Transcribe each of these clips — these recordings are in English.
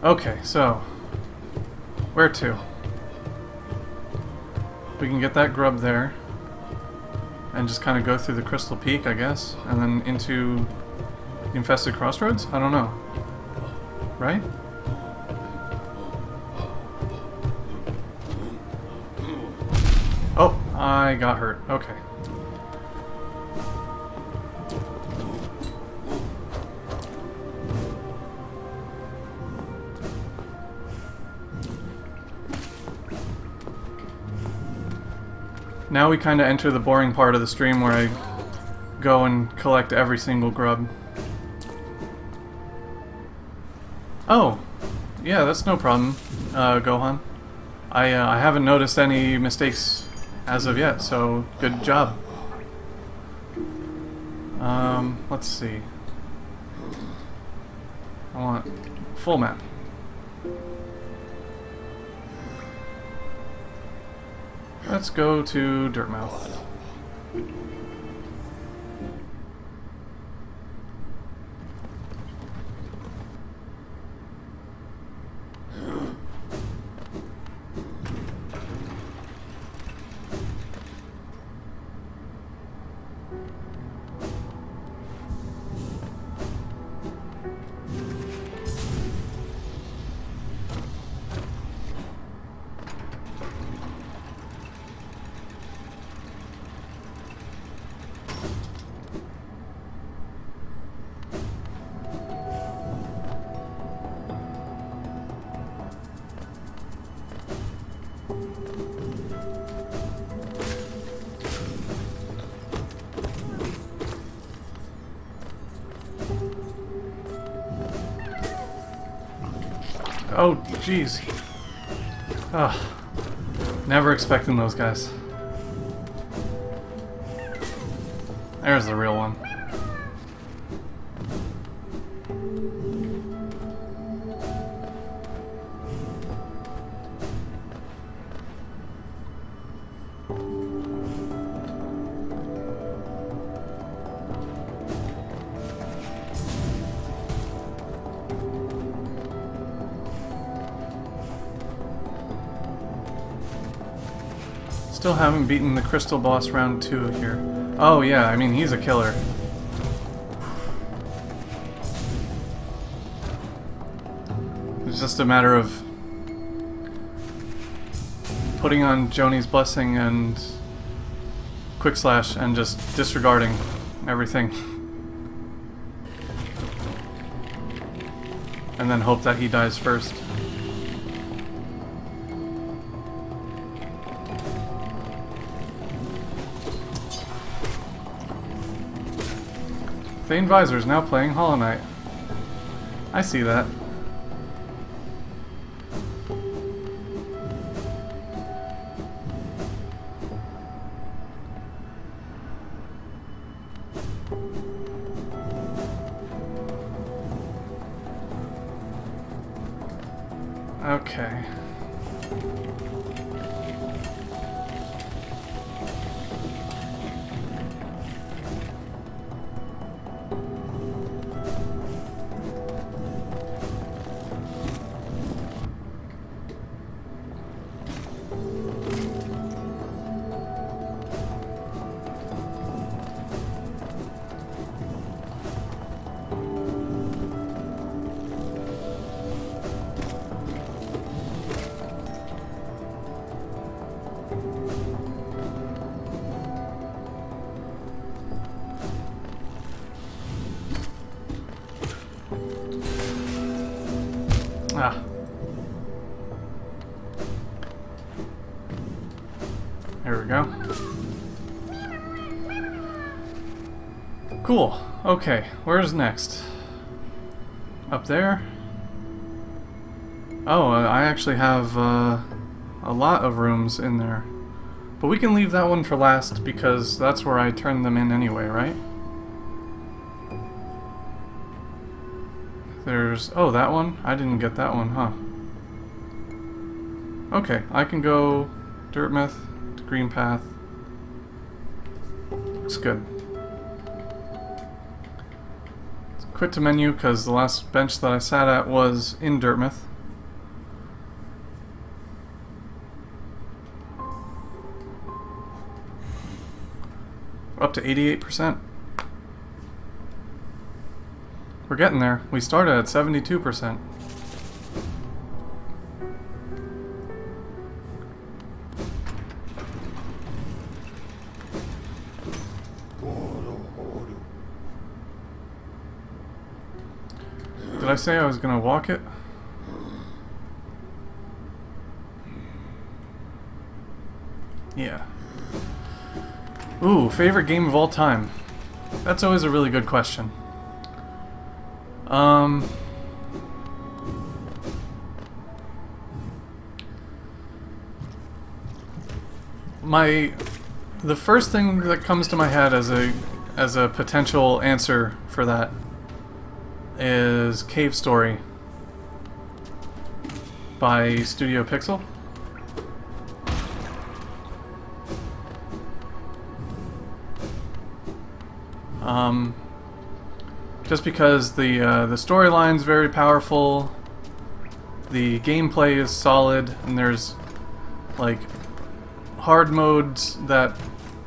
Okay, so where to? We can get that grub there and just kind of go through the Crystal Peak, I guess, and then into the Infested Crossroads? I don't know. Right? Oh, I got hurt. Okay. Now we kind of enter the boring part of the stream where I go and collect every single grub. Oh, yeah, that's no problem, Gohan. I haven't noticed any mistakes as of yet, so good job. Let's see. I want full map. Let's go to Dirtmouth. Oh, jeez. Ugh. Never expecting those guys. There's the real one. Still haven't beaten the Crystal Boss round 2 here. Oh yeah, I mean, he's a killer. It's just a matter of putting on Joni's Blessing and Quick Slash and just disregarding everything. And then hope that he dies first. Thane Visor's now playing Hollow Knight. I see that. Okay. Ah. There we go. Cool. Okay, where's next? Up there? Oh, I actually have a lot of rooms in there. But we can leave that one for last because that's where I turned them in anyway, right? There's... oh, that one? I didn't get that one, huh? Okay, I can go Dirtmouth to Green Path. Looks good. Let's quit to menu because the last bench that I sat at was in Dirtmouth. to 88%. We're getting there. We started at 72%. Did I say I was gonna walk it? Yeah. Ooh, favorite game of all time. That's always a really good question. The first thing that comes to my head as a potential answer for that is Cave Story by Studio Pixel. Just because the storyline's very powerful, the gameplay is solid, and there's like hard modes that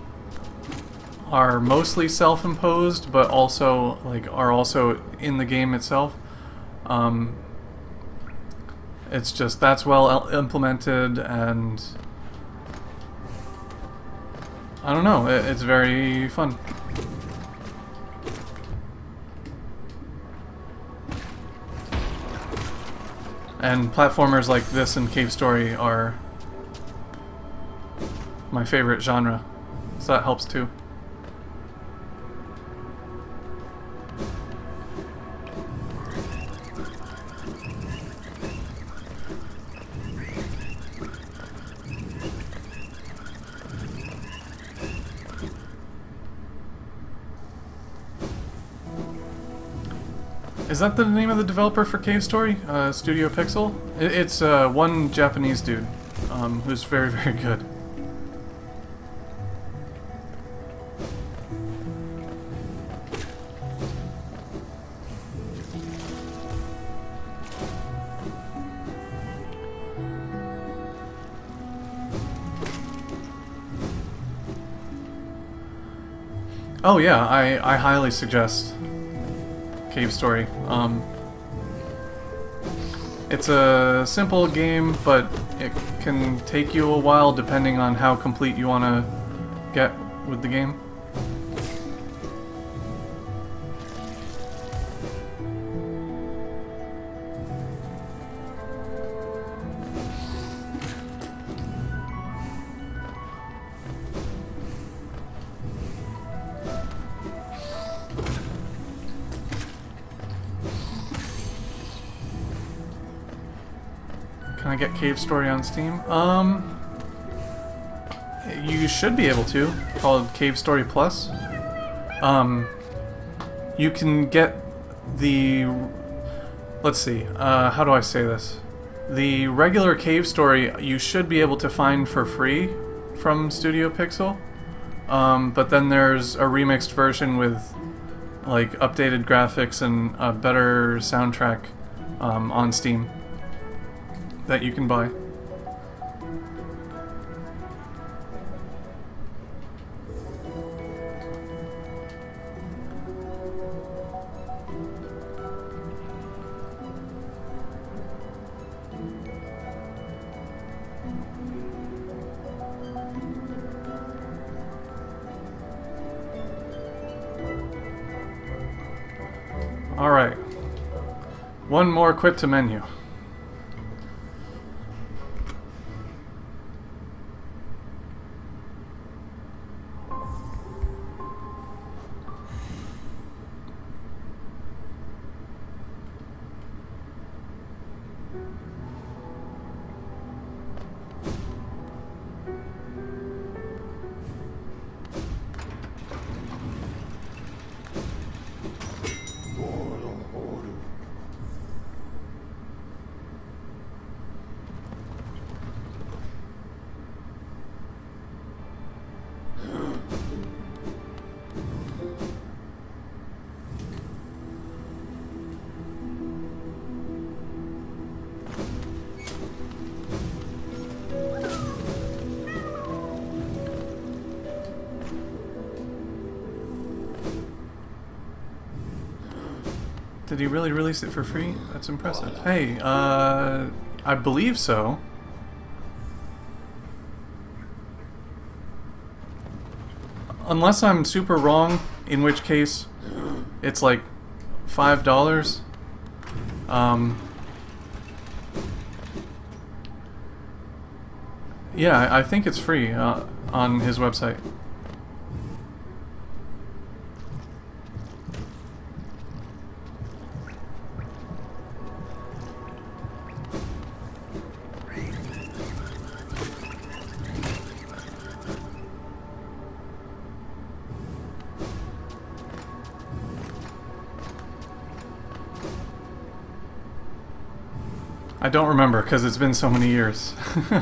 are mostly self-imposed, but also are also in the game itself. It's just that's well implemented, and I don't know, it's very fun. And platformers like this and Cave Story are my favorite genre, so that helps too. Is that the name of the developer for Cave Story? Studio Pixel? It's one Japanese dude who's very, very good. Oh yeah, I highly suggest Cave Story. It's a simple game, but it can take you a while depending on how complete you want to get with the game. Can I get Cave Story on Steam? You should be able to. Called Cave Story Plus. You can get the... Let's see, how do I say this? The regular Cave Story you should be able to find for free from Studio Pixel. But then there's a remixed version with like updated graphics and a better soundtrack on Steam that you can buy. Alright, one more quit to menu. Did he really release it for free? That's impressive. Hey, I believe so. Unless I'm super wrong, in which case it's like $5. Yeah, I think it's free on his website. I don't remember because it's been so many years.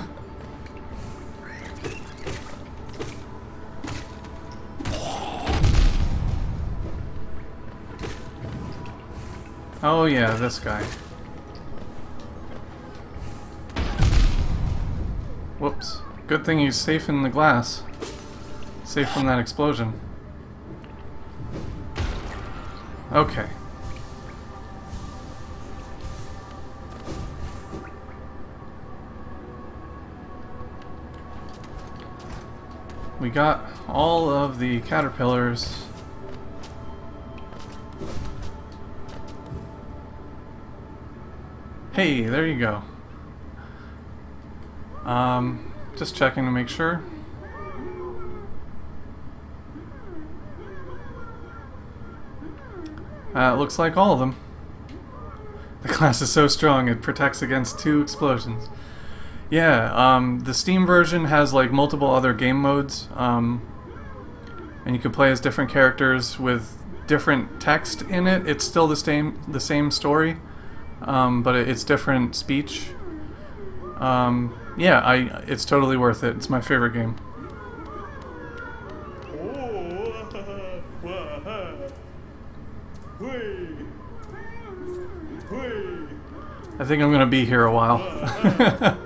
Oh yeah, this guy. Whoops. Good thing he's safe in the glass. Safe from that explosion. Okay. We got all of the caterpillars. Hey, there you go. Just checking to make sure. It looks like all of them. The glass is so strong it protects against 2 explosions. Yeah, the Steam version has like multiple other game modes, and you can play as different characters with different text in it. It's still the same story, but it's different speech. Yeah, it's totally worth it. It's my favorite game. I think I'm gonna be here a while.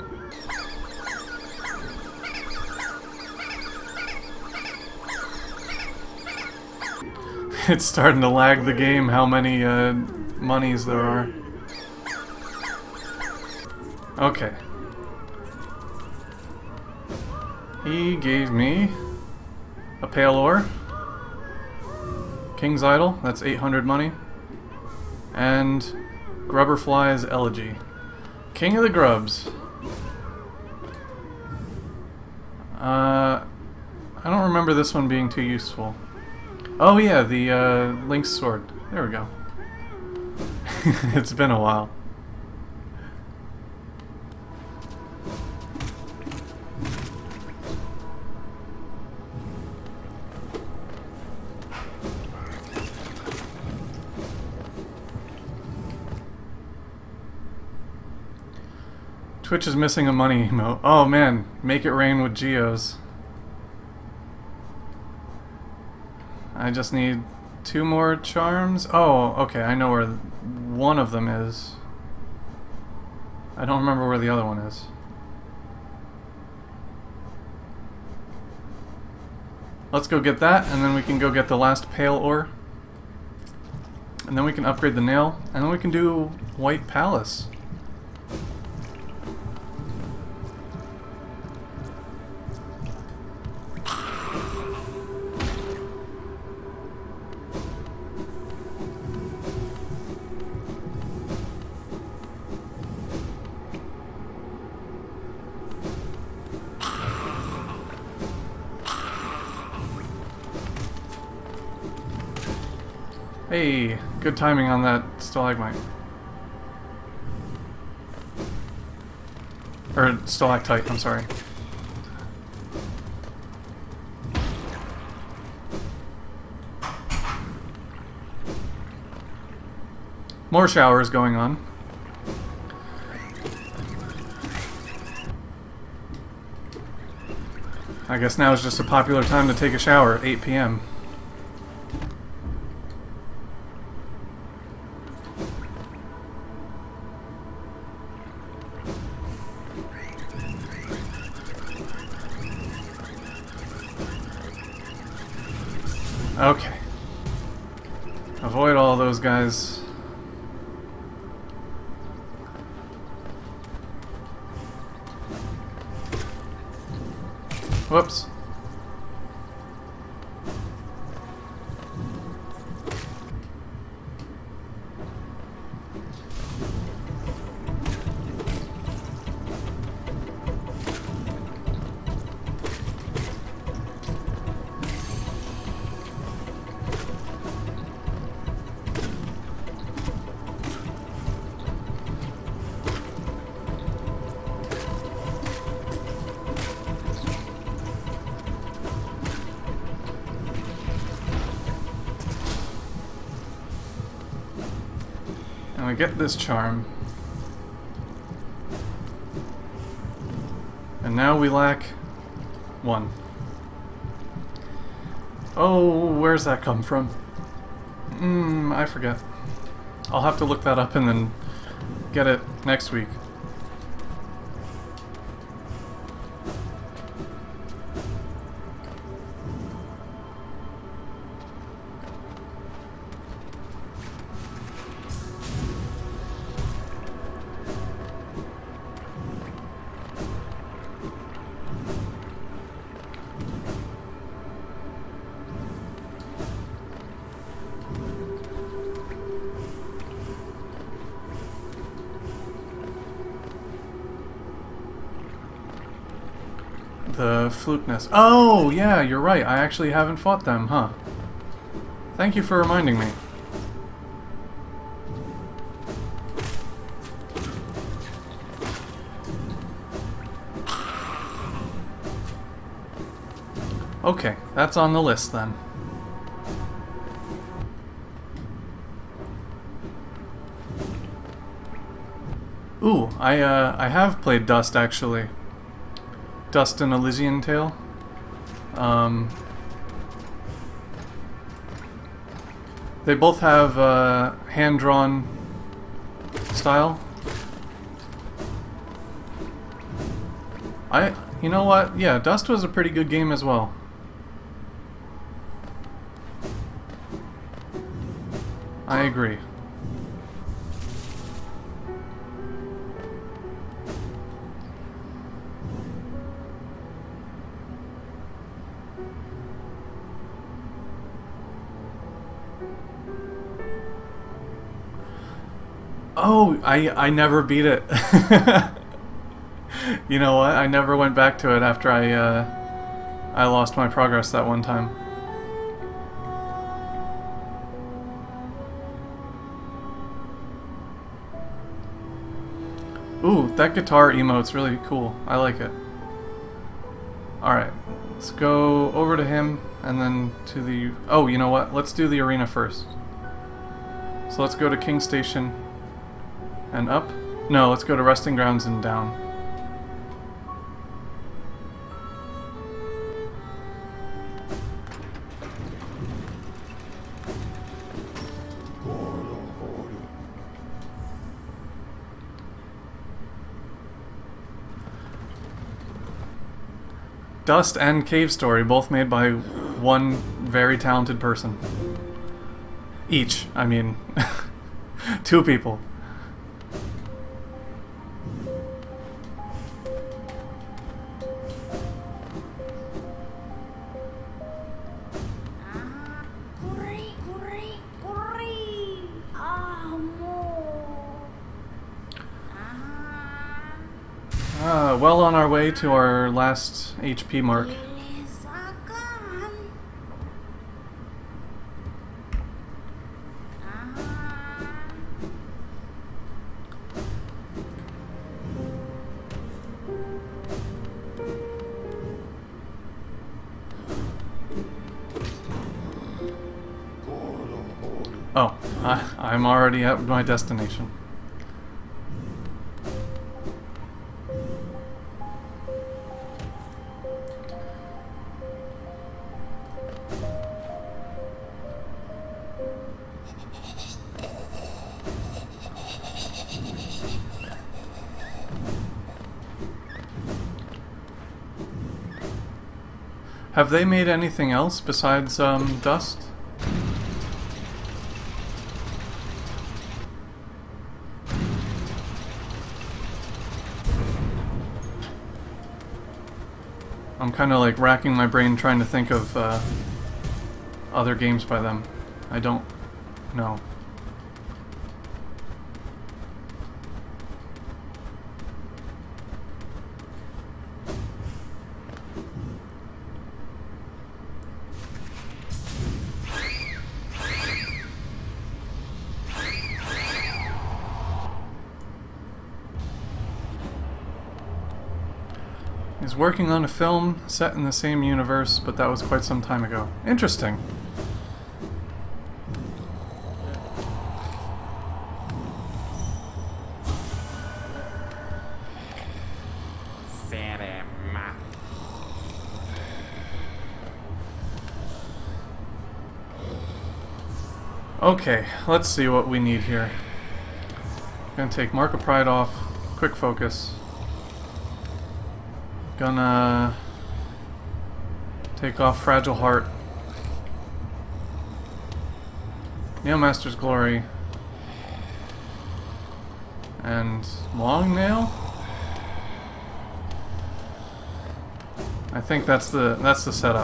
It's starting to lag the game how many monies there are. Okay. He gave me a pale ore, King's Idol, that's 800 money, and Grubberfly's Elegy. King of the Grubs. I don't remember this one being too useful. Oh yeah, the Link's sword. There we go. It's been a while. Twitch is missing a money emote. Oh man, make it rain with geos. I just need 2 more charms. Oh, okay, I know where one of them is. I don't remember where the other one is. Let's go get that, and then we can go get the last pale ore. And then we can upgrade the nail, and then we can do White Palace. Hey, good timing on that stalagmite. Or stalactite, I'm sorry. More showers going on. I guess now is just a popular time to take a shower at 8 p.m. Okay. Avoid all those guys. Whoops. And we get this charm. And now we lack 1. Oh, where's that come from? I forget. I'll have to look that up and then get it next week. The flute nest. Oh, yeah, you're right. I actually haven't fought them, huh? Thank you for reminding me. Okay, that's on the list then. Ooh, I have played Dust actually. Dust and Elysian Tale. They both have hand-drawn style. You know what? Yeah, Dust was a pretty good game as well. I agree. Oh, I never beat it. You know what? I never went back to it after I lost my progress that one time. Ooh, that guitar emote's really cool. I like it. Alright, let's go over to him and then to the... Oh, you know what? Let's do the arena first. So let's go to King Station and up. No, let's go to Resting Grounds and down. Dust and Cave Story, both made by one very talented person. Each, I mean, 2 people. Well on our way to our last HP mark. Oh, I'm already at my destination. Have they made anything else besides Dust? I'm kind of like racking my brain trying to think of other games by them. I don't know. He's working on a film set in the same universe, but that was quite some time ago. Interesting. Okay, let's see what we need here. Gonna take Mark of Pride off. Quick focus. Gonna take off Fragile Heart. Nailmaster's Glory. And Long Nail? I think that's the setup.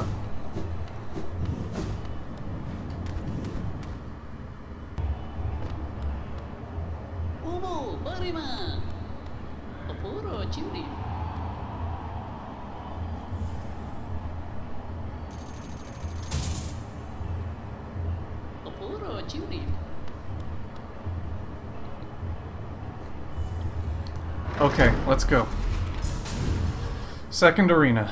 Okay, let's go. Second arena.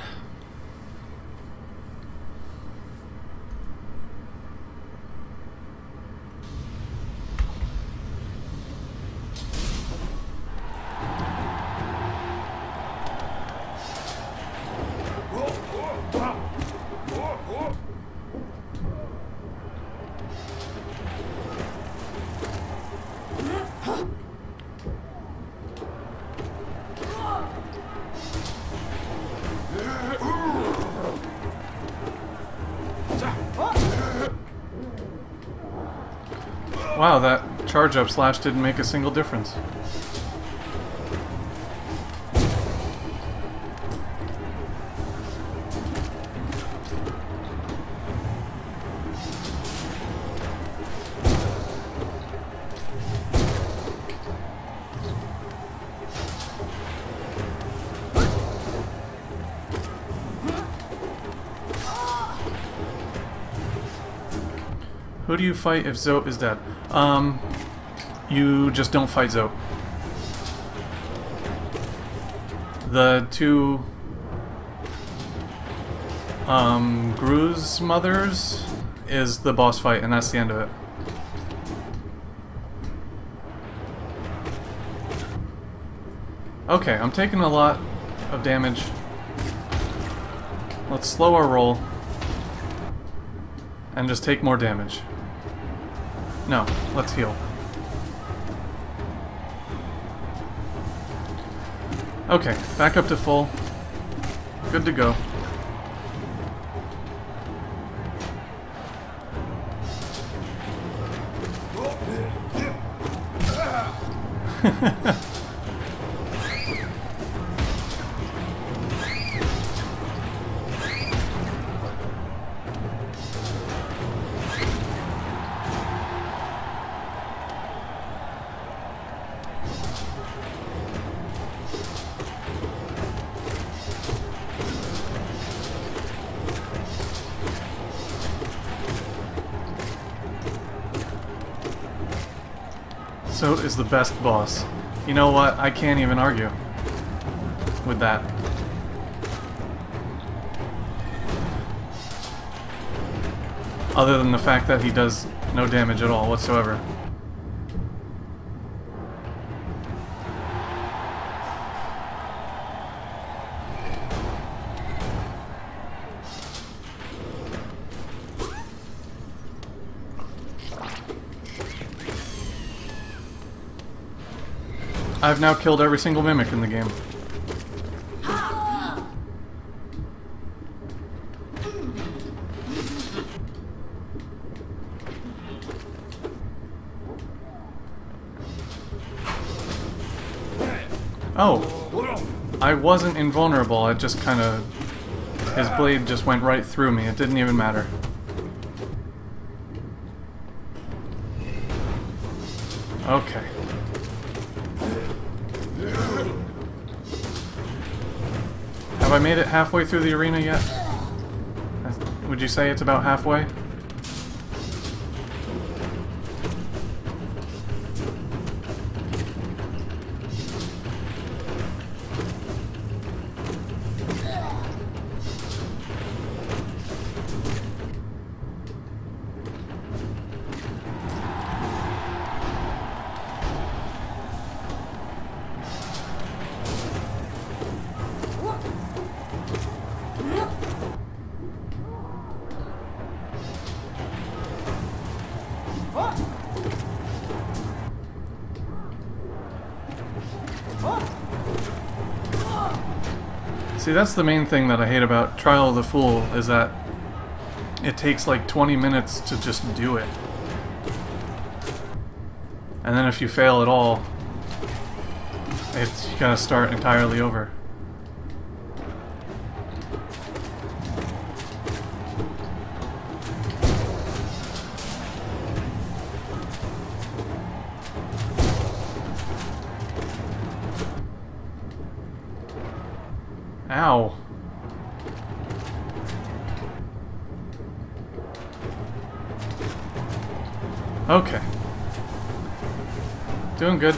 Wow, that charge up slash didn't make a single difference. Who do you fight if Zote is dead? You just don't fight Zote. The two Gru's mothers is the boss fight, and that's the end of it. Okay, I'm taking a lot of damage. Let's slow our roll and just take more damage. No, let's heal. Okay, back up to full. Good to go. So is the best boss. You know what? I can't even argue with that. Other than the fact that he does no damage at all whatsoever. I've now killed every single mimic in the game. Oh, I wasn't invulnerable, I just kind of His blade just went right through me. It didn't even matter. Okay. Have I made it halfway through the arena yet? Would you say it's about halfway? See, that's the main thing that I hate about Trial of the Fool, is that it takes like 20 minutes to just do it. And then if you fail at all, you gotta start entirely over. Ow. Okay. Doing good.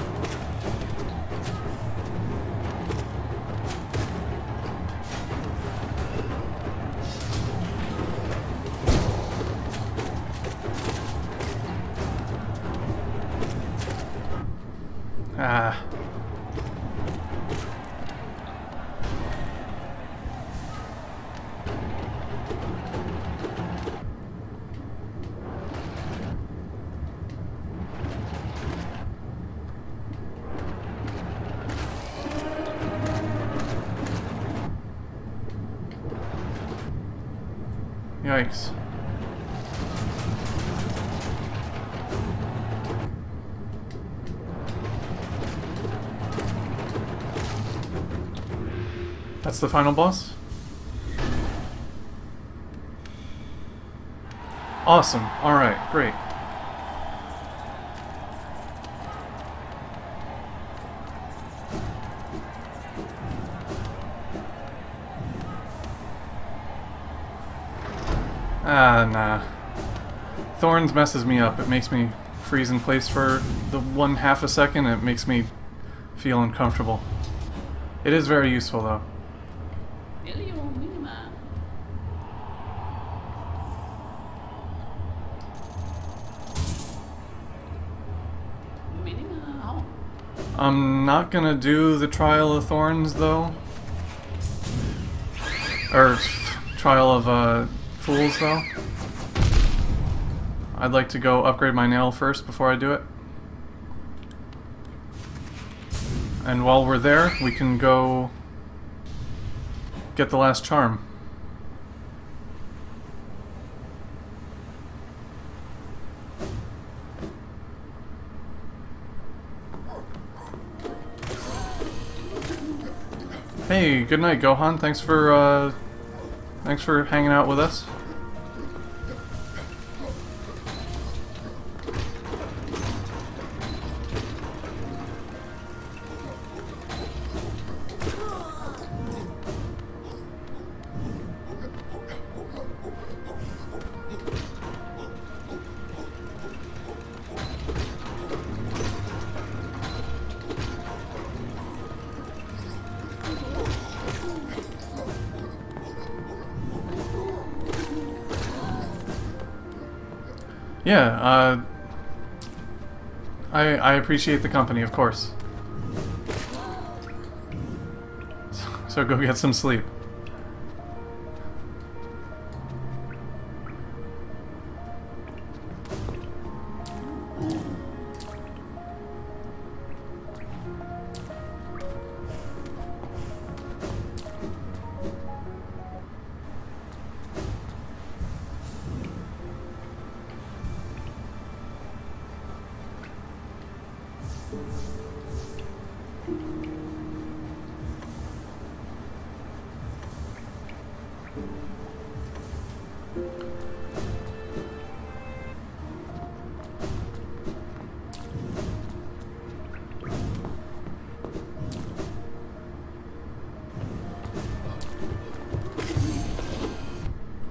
Ah. Yikes. That's the final boss? Awesome. Alright, great. Ah, nah. Thorns messes me up. It makes me freeze in place for the 1/2 a second. It makes me feel uncomfortable. It is very useful, though. I'm not gonna do the Trial of Thorns, though. Or Trial of, Fools, though. I'd like to go upgrade my nail first before I do it. And while we're there, we can go get the last charm. Hey, good night, Gohan. Thanks for hanging out with us. Yeah, I appreciate the company, of course. So go get some sleep.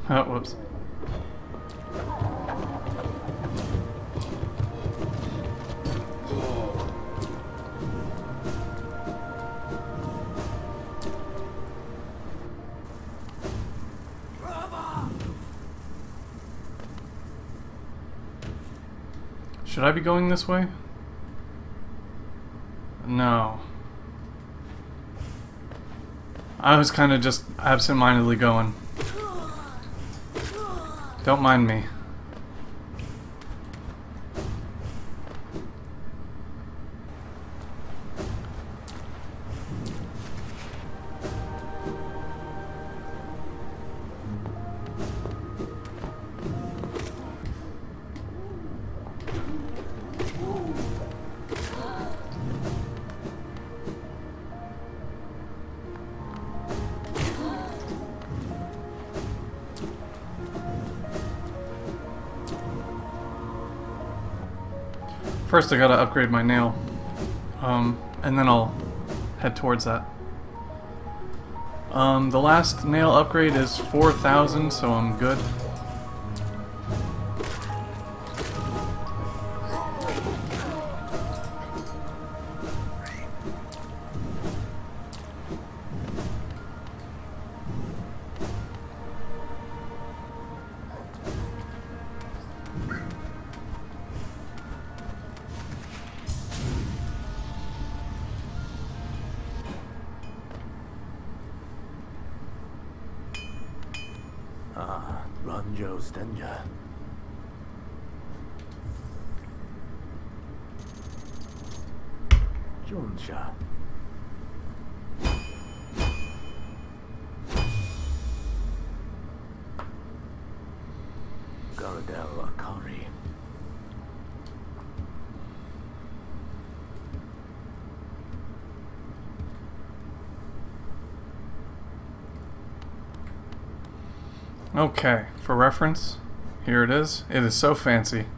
Oh, whoops. Should I be going this way? No. I was kind of just absent-mindedly going. Don't mind me. First I gotta upgrade my nail, and then I'll head towards that. The last nail upgrade is 4,000, so I'm good. Ranjo Stenja. Jonsha. Garadel Akari. Okay, for reference, here it is. It is so fancy.